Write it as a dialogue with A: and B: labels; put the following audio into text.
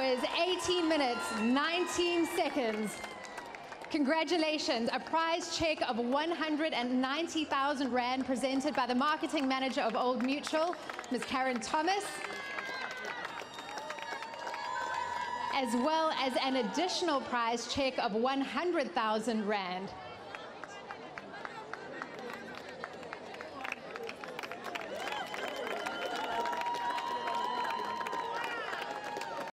A: hours, 18 minutes, 19 seconds. Congratulations, a prize check of 190,000 Rand presented by the marketing manager of Old Mutual, Ms. Karen Thomas, as well as an additional prize check of 100,000 Rand.